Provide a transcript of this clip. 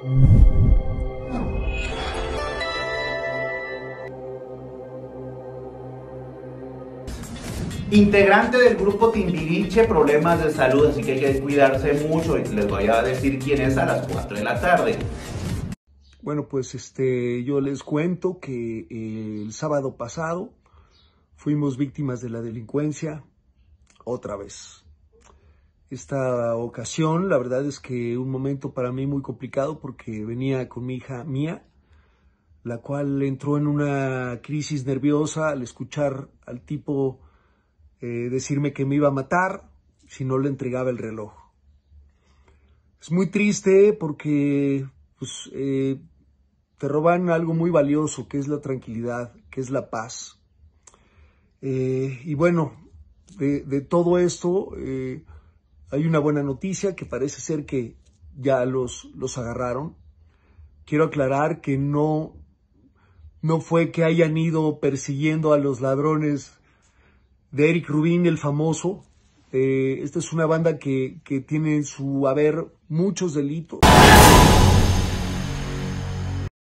Integrante del grupo Timbiriche, problemas de salud, así que hay que cuidarse mucho y les voy a decir quién es a las 4 de la tarde. Bueno, pues yo les cuento que el sábado pasado fuimos víctimas de la delincuencia otra vez. Esta ocasión, la verdad es que un momento para mí muy complicado porque venía con mi hija Mía, la cual entró en una crisis nerviosa al escuchar al tipo decirme que me iba a matar si no le entregaba el reloj. Es muy triste porque pues, te roban algo muy valioso, que es la tranquilidad, que es la paz. Y bueno, de todo esto hay una buena noticia que parece ser que ya los agarraron. Quiero aclarar que no fue que hayan ido persiguiendo a los ladrones de Eric Rubin, el famoso. Esta es una banda que tiene en su haber muchos delitos.